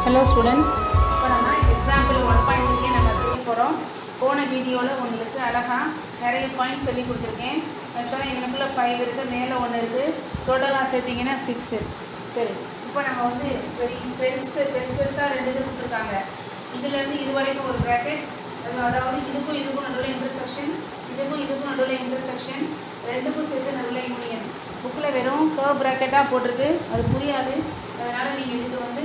Hello students, இப்போ நம்ம example 1.3 நம்ம செய்ய போகிறோம். போன வீடியோவில் உங்களுக்கு அழகாக நிறைய பாயிண்ட் சொல்லி கொடுத்துருக்கேன். ஆக்சுவலாக எனக்குள்ள 5 இருக்குது, மேலே 1 இருக்குது, டோட்டலாக சேர்த்திங்கன்னா 6. சரி, இப்போ நம்ம வந்து பெருசாக 2 இது கொடுத்துருக்காங்க. இதுலேருந்து இது வரைக்கும் ஒரு ப்ராக்கெட், அதாவது இதுக்கும் நடுவில் இன்டர்செக்ஷன், இதுக்கும் நடுவில் இன்டர்செக்ஷன், ரெண்டுக்கும் சேர்த்து நடுவில் யூனியன். புக்கில் வெறும் கர்வ் ப்ராக்கெட்டாக போட்டிருக்கு, அது புரியாது. அதனால் நீங்கள் இதுக்கு வந்து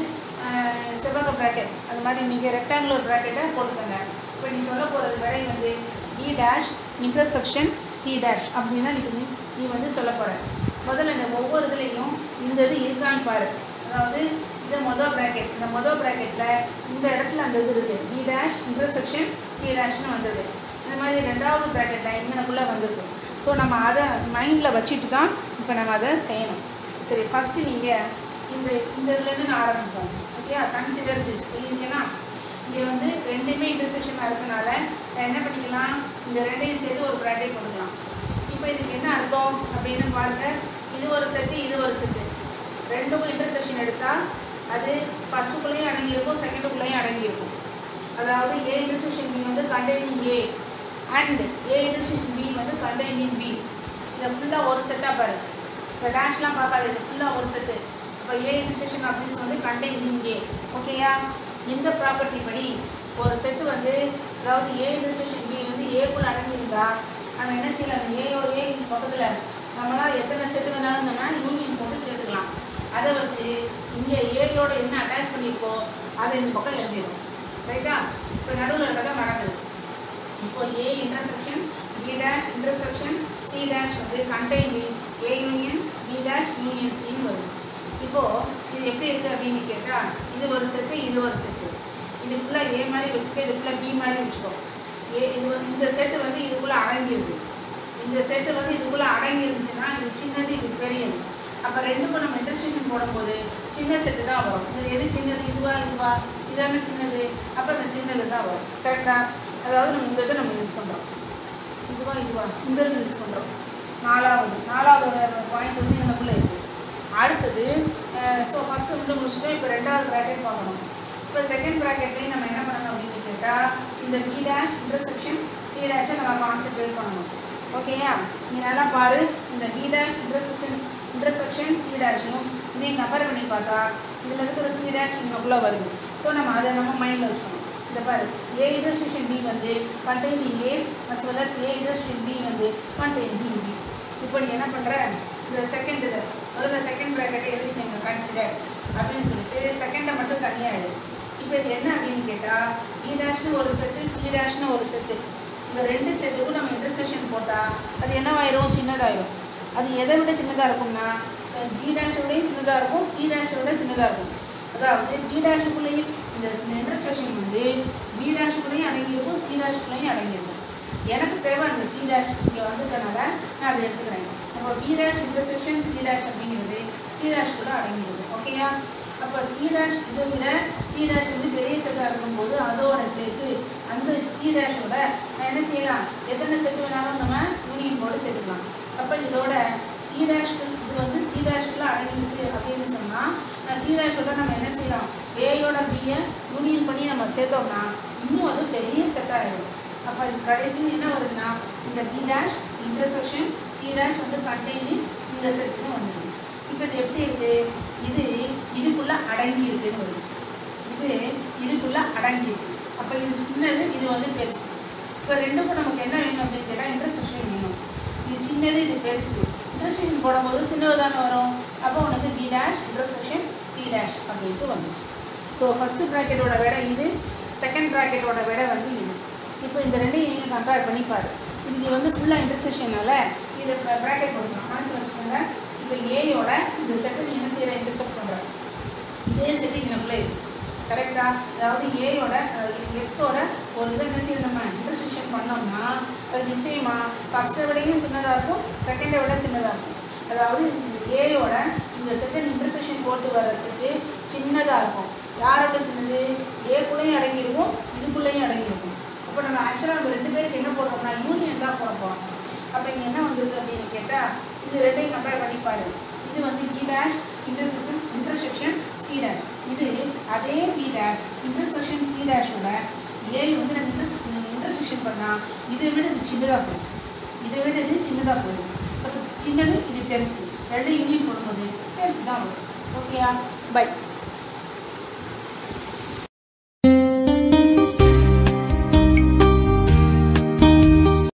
செவ்வக ப்ராக்கெட் அது மாதிரி நீங்கள் ரெக்டாங்குலர் ப்ராக்கெட்டை போட்டுக்கோங்க. இப்போ நீ சொல்ல போகிறது விடை வந்து B dash intersection C dash அப்படின்னு தான் நீ வந்து சொல்ல போகிற. முதல்ல இந்த ஒவ்வொரு இதுலேயும் இந்த இது இருக்கான்னு பாரு. அதாவது இது மொதல் ப்ராக்கெட், இந்த மொதல் ப்ராக்கெட்டில் இந்த இடத்துல அந்த இது இருக்குது, பி டேஷ் இன்டர்செக்ஷன் சி டேஷ்னு வந்தது. இந்த மாதிரி ரெண்டாவது ப்ராக்கெட்டில் இங்கனக்குள்ளே வந்திருக்கு. ஸோ நம்ம அதை மைண்டில் வச்சுட்டு தான் இப்போ நம்ம அதை செய்யணும். சரி, ஃபஸ்ட்டு நீங்கள் இந்த இதுலேருந்து நான் ஆரம்பிப்போம். ஓகே, கன்சிடர் திஸ் இருக்குன்னா இங்கே வந்து ரெண்டுமே இன்டர்செக்ஷனாக இருக்கனால என்ன பண்ணிக்கலாம், இந்த ரெண்டையும் சேர்த்து ஒரு ப்ராக்கெட் போட்டுக்கலாம். இப்போ இதுக்கு என்ன அர்த்தம் அப்படின்னு பாருங்கள். இது ஒரு செட்டு, இது ஒரு செட்டு, ரெண்டுக்கும் இன்டர்செக்ஷன் எடுத்தால் அது ஃபஸ்ட்டுக்குள்ளேயும் அடங்கியிருக்கும், செகண்டுக்குள்ளேயும் அடங்கியிருக்கும். அதாவது ஏ இன்டர்செக்ஷன் பி வந்து containing A and A intersection B வந்து கண்டெய்னிங் பி. இதை ஃபுல்லாக ஒரு செட்டாக பாரு, இந்த டேஷ்லாம் பார்க்காது, இது ஃபுல்லாக ஒரு செட்டு. இப்போ ஏ இன்டர்செக்ஷன் ஆஃப் திஸ் வந்து கண்டெய்னிங் ஏ. ஓகேயா, இந்த ப்ராப்பர்ட்டி படி ஒரு செட்டு வந்து, அதாவது ஏ இன்டர்செக்ஷன் பி வந்து ஏக்குள்ள அடங்கியிருந்தா நம்ம என்ன செய்யலாம், அந்த ஏயோட ஏ பக்கத்தில் நம்மளால் எத்தனை செட்டு வேணாலும் நம்ம யூனியன் போட்டு சேர்த்துக்கலாம். அதை வச்சு இங்கே ஏயோட என்ன அட்டாச் பண்ணியிருக்கோ அதை இந்த பக்கம் எழுதிடும். ரைட்டா? இப்போ நடுவில் இருக்கதை மறந்துடும். இப்போ A intersection B dash intersection C dash வந்து containing A union B dash union சின்னு வருது. இப்போது இது எப்படி இருக்குது அப்படின்னு கேட்டால், இது ஒரு செட்டு, இது ஒரு செட்டு, இது ஃபுல்லாக ஏ மாதிரி வச்சுக்கோ, இது ஃபுல்லாக பி மாதிரி வச்சுக்கோ. இது வந்து இந்த செட்டு வந்து இதுக்குள்ளே அடங்கியிருக்கு, இந்த செட்டு வந்து இதுக்குள்ளே அடங்கியிருந்துச்சுன்னா இது சின்னது, இது பெரியது. அப்போ ரெண்டுக்கும் நம்ம இன்டர்செக்ஷன் போடும்போது சின்ன செட்டு தான் வரும். இதில் எது சின்னது, இதுவா இதான சின்னது, அப்போ அந்த சின்னது தான் வரும். கரெக்டாக? அதாவது நம்ம இந்த இதை நம்ம யூஸ் பண்ணுறோம், இதுவா இந்த இது யூஸ் பண்ணுறோம். நாலாவது பாயிண்ட் வந்து எனக்குள்ளே இருக்குது. அடுத்தது ஸோ ஃபஸ்ட்டு வந்து முடிச்சுட்டோம். இப்போ ரெண்டாவது ப்ராக்கெட் பார்க்கணும். இப்போ செகண்ட் ப்ராக்கெட்லேயும் நம்ம என்ன பண்ணணும் அப்படின்னு கேட்டால், இந்த பி டேஷ் இன்டர்செக்ஷன் சி டேஷை நம்ம கான்சன்ட்ரேட் பண்ணணும். ஓகேயா? நீ நல்லா பாரு, இந்த பி டேஷ் இன்டர்செக்ஷன் சி டேஷையும் இதையும் கம்பேர் பண்ணி பார்த்தா இதில் இருக்கிற சி டேஷ் இங்கக்குள்ளே வருது. ஸோ நம்ம அதை நம்ம மைண்டில் வச்சுக்கணும். இந்த பாரு, ஏ இன்டர்செக்ஷன் பி வந்து containing A as well as A intersection B வந்து கண்டெய்னிங் பி. இப்போ நீ என்ன பண்ணுற, இந்த செகண்ட் இது முதல்ல செகண்ட் ப்ராக்கெட்டை எழுதிக்கங்க, கன்சிடர் அப்படின்னு சொல்லிட்டு செகண்டை மட்டும் தனியாக எழுது. இப்போ இது என்ன அப்படின்னு கேட்டால், பி டேஷ்னு ஒரு செட்டு, சி டேஷ்னு ஒரு செட்டு, இந்த ரெண்டு செட்டுக்கும் நம்ம இன்டர்செக்ஷன் போட்டால் அது என்னவாயிரும், சின்னதாயிரும். அது எதை விட சின்னதாக இருக்கும்னா, பி டேஷை விடையும் சின்னதாக இருக்கும், சி டேஷை விட சின்னதாக இருக்கும். அதாவது பி டேஷுக்குள்ளேயும் இந்த இன்டர்செக்ஷன் வந்து பி டேஷுக்குள்ளேயும் அடங்கியிருக்கும், சி டேஷுக்குள்ளேயும் அடங்கியிருக்கும். எனக்கு தேவை அந்த சி டேஷ் இங்கே வந்துட்டனால நான் அதை எடுத்துக்கிறேன். அப்போ B dash intersection C dash அப்படிங்கிறது சி டேஷ் கூட அடங்கிடுது. ஓகேயா? அப்போ சி டேஷ் இதை விட சி டேஷ் வந்து பெரிய செட்டாக இருக்கும்போது அதோட சேர்த்து அந்த சி டேஷோட நான் என்ன செய்யலாம், எத்தனை செட்டு வேணாலும் நம்ம யூனியன் போட்டு சேர்த்துக்கலாம். அப்போ இதோட சி டேஷ் இது வந்து சி டேஷ்குள்ளே அடங்கிடுச்சு அப்படின்னு சொன்னால் சி டேஷோட நம்ம என்ன செய்யலாம், ஏயோட பியை யூனியன் பண்ணி நம்ம சேர்த்தோம்னா இன்னும் அது பெரிய செட்டாகிடும். அப்போ கடைசியில் என்ன வருதுன்னா, இந்த B dash intersection C dash வந்து கண்டெய்னிங் இந்த செக்ஷன் வந்துடுது. இப்போ இது எப்படி இருக்குது, இதுக்குள்ளே அடங்கி இருக்குன்னு வருது, இதுக்குள்ளே அடங்கி இருக்கு. அப்போ இது சின்னது, இது வந்து பெருசு. இப்போ ரெண்டுக்கும் நமக்கு என்ன வேணும் அப்படின்னு கேட்டால் இன்டர்செக்ஷன் வேணும். இது சின்னது, இது பெருசு. இன்டர்செக்ஷன் போடும்போது சின்னது தானே வரும். அப்போ உனக்கு B dash intersection C dash அப்படின்ட்டு வந்துச்சு. ஸோ ஃபஸ்ட்டு ப்ராக்கெட்டோட விடை இது, செகண்ட் ப்ராக்கெட்டோட விடை வந்து இது. இப்போ இந்த ரெண்டையும் நீங்கள் கம்பேர் பண்ணி பாரு. இது வந்து ஃபுல்லாக இன்டர்செக்ஷனால் இதை ப்ராக்கெட் போட்டுக்கலாம், மனசில் வச்சுக்கோங்க. இப்போ ஏயோட இந்த செட்டை நீ என்ன செய்கிற, இன்டர்செக்ட் பண்ணுற இதே செட்டு எனக்குள்ளே இருக்குது. கரெக்டாக? அதாவது ஏயோட எக்ஸோட ஒரு இதை என்ன செய்யணும், நம்ம இன்டர்செக்ஷன் பண்ணோம்னா அது நிச்சயமாக ஃபஸ்ட்டை விடையும் சின்னதாக இருக்கும், செகண்டை விட சின்னதாக இருக்கும். அதாவது ஏயோட இந்த செட்டை இன்டர்செக்ஷன் போட்டு வர செட்டு சின்னதாக இருக்கும். யாரோட சின்னது, ஏக்குள்ளேயும் அடங்கியிருக்கும், இதுக்குள்ளேயும் அடங்கியிருக்கும். அப்போ நம்ம ஆக்சுவலாக நம்ம ரெண்டு பேருக்கு என்ன போடுறோம்னா யூனியன் தான் போட போகிறோம். அப்போ இங்கே என்ன வந்துருக்கு அப்படின்னு கேட்டால், இது ரெண்டையும் கம்பேர் பண்ணி பாரு. இது வந்து B dash intersection C C dash. இது அதே பி டேஷ் இன்டர்செக்ஷன் சி டேஷோட ஏ வந்து நம்ம இன்டர்செக்ஷன் பண்ணால் இதை விட இது சின்னதாக போயிடும். இதை விட இது சின்னதாக போயிடும். இப்போ சின்னது இது பெருசு, ரெண்டு யூனியன் போடும்போது பெருசு தான் வரும். ஓகேயா? பை.